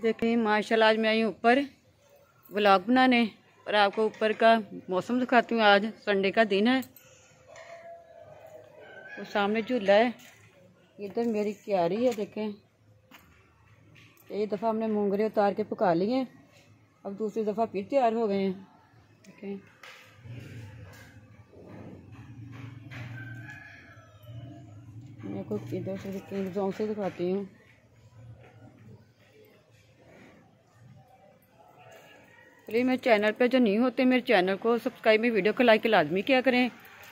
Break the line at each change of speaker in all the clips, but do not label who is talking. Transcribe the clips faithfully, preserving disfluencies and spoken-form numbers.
देखें माशाल्लाह, आज मैं आई हूँ ऊपर व्लॉग बनाने और आपको ऊपर का मौसम दिखाती हूँ। आज संडे का दिन है। वो सामने झूला है, इधर मेरी क्यारी है। देखें एक दफ़ा हमने मूंगरे उतार के पका लिए, अब दूसरी दफ़ा फिर तैयार हो गए हैं। देखें मैं कुछ इधर से जोन से दिखाती हूँ। प्लीज़ मेरे चैनल पे जो नहीं होते मेरे चैनल को सब्सक्राइब, में वीडियो को लाइक लाजमी किया करें।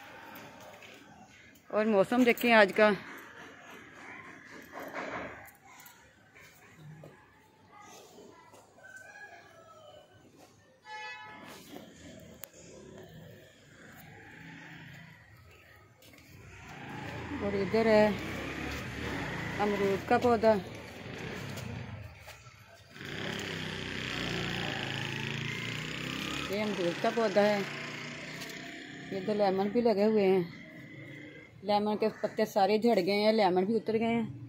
और मौसम देखें आज का, और इधर है अमरूद का पौधा। ये अमरूद का पौधा है। इधर लेमन भी लगे हुए हैं। लेमन के पत्ते सारे झड़ गए हैं, लेमन भी उतर गए हैं।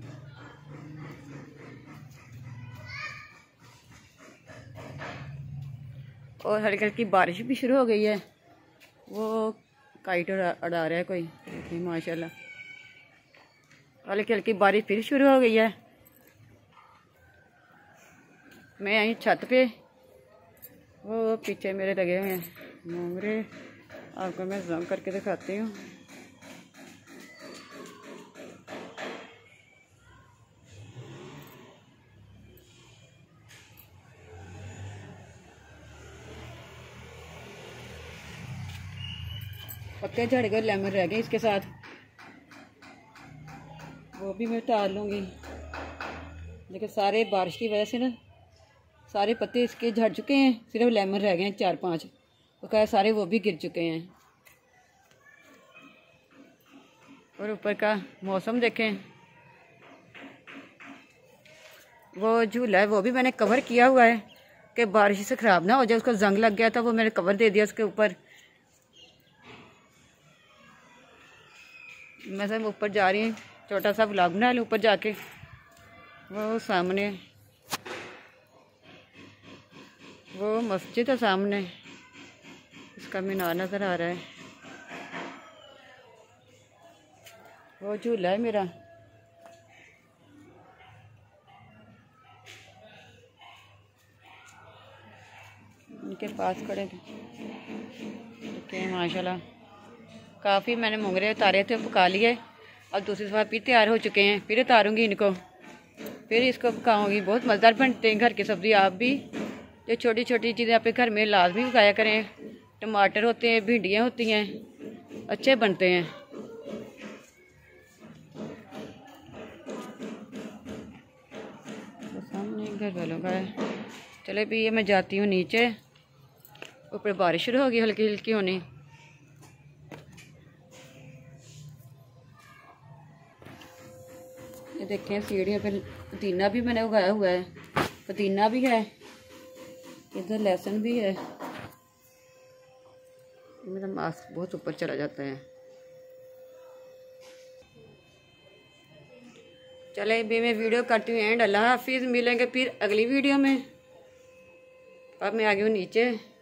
और हल्की हल्की बारिश भी शुरू हो गई है। वो काइट उड़ा उड़ा रहा है कोई। देखिए माशाल्लाह, हल्की हल्की बारिश फिर शुरू हो गई है। मैं आई छत पे, वो पीछे मेरे लगे हुए हैं मोंगरे। आपको मैं जूम करके दिखाती हूँ। पत्ते झड़ गए, लेमन रह गए इसके साथ, वो भी मैं उतार लूँगी। लेकिन सारे बारिश की वजह से ना सारे पत्ते इसके झड़ चुके हैं, सिर्फ लेमन रह गए हैं चार पांच, तो क्या सारे वो भी गिर चुके हैं। और ऊपर का मौसम देखें, वो झूला है वो भी मैंने कवर किया हुआ है कि बारिश से ख़राब ना हो जाए। उसको जंग लग गया था, वो मैंने कवर दे दिया उसके ऊपर। मैं सब ऊपर जा रही हूँ, छोटा सा ब्लॉग बना लूँ ऊपर जाके। वो सामने वो मस्जिद है, सामने इसका मीनार नज़र आ रहा है। वो झूला है मेरा। उनके पास खड़े थे माशाल्लाह। काफ़ी मैंने मोंगरे उतारे थे, पका लिए। अब दूसरी दफ़ा फिर तैयार हो चुके हैं, फिर उतारूँगी इनको, फिर इसको पकाऊँगी। बहुत मज़ेदार बनते हैं घर की सब्ज़ी। आप भी जो छोटी छोटी चीज़ें अपने घर में लाजमी उगाया करें। टमाटर होते हैं, भिंडियाँ होती हैं, अच्छे बनते हैं। तो सामने घर वालों का है। चले भी ये मैं जाती हूँ नीचे। ऊपर बारिश शुरू होगी हल्की हल्की होनी। ये देखें सीढ़ियों पे पुदीना भी मैंने उगाया हुआ है, पुदीना भी है, इधर लहसुन भी है। मेरा मास्क बहुत ऊपर चला जाता है। चले भी मैं वीडियो करती हूँ एंड। अल्लाह हाफिज़, मिलेंगे फिर अगली वीडियो में। अब मैं आ गई हूँ नीचे।